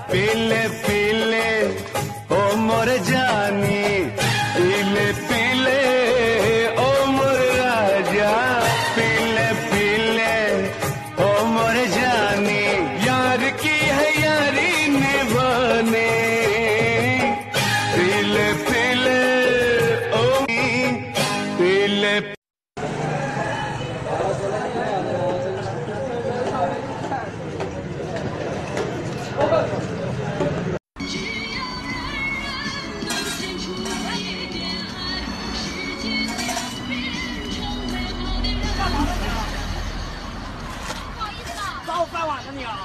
पीले पीले ओ मोर जानी, पीले पीले ओ मोर राजा, पीले पीले ओ मोर जानी, यार की है यारी निभाने, पीले पीले ओ पीले। 烧饭碗的你啊！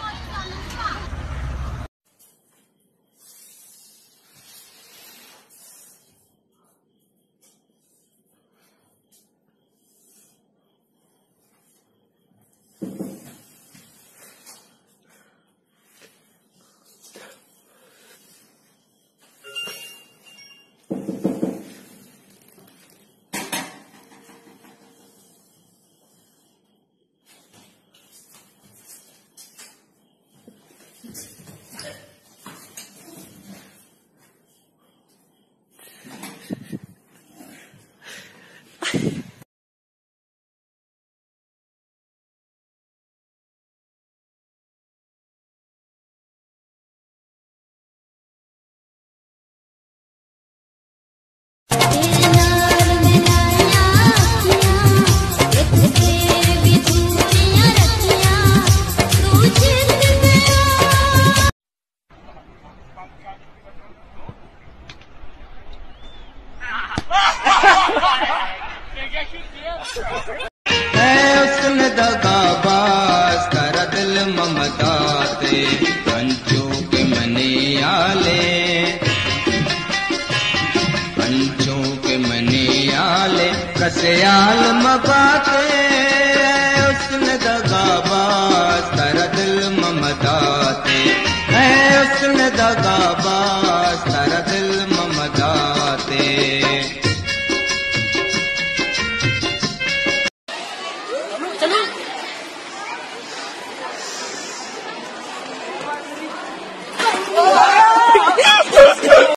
उसने दगाबाज कर दिल ममता ते पंचों के मने आले, पंचों के मने आले कसयाल मकाते।